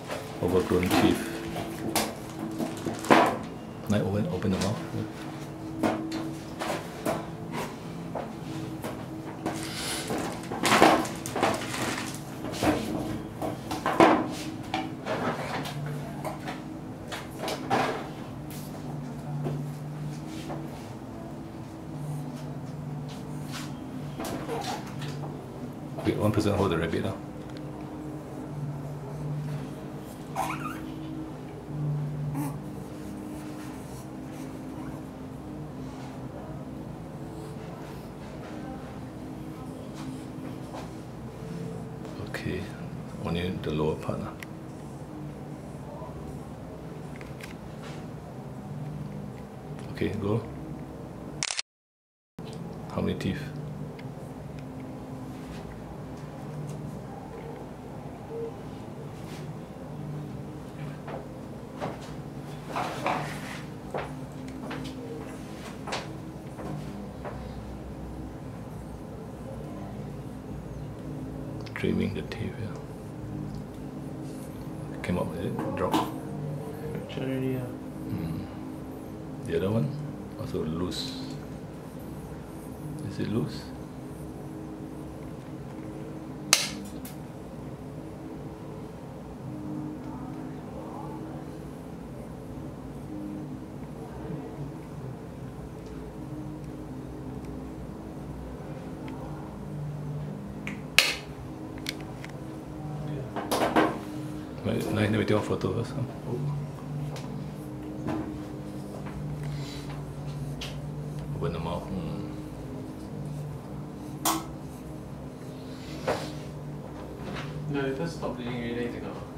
overgrown teeth. Now open the mouth. Okay, one person hold the rabbit now. Okay, only the lower part now. Okay, go. How many teeth? Trimming the teeth, yeah. Came up with it, drop. Fracture already, yeah. The other one also loose. Is it loose? Let me take a photo first. Open the mouth. No, it does stop bleeding already, take out.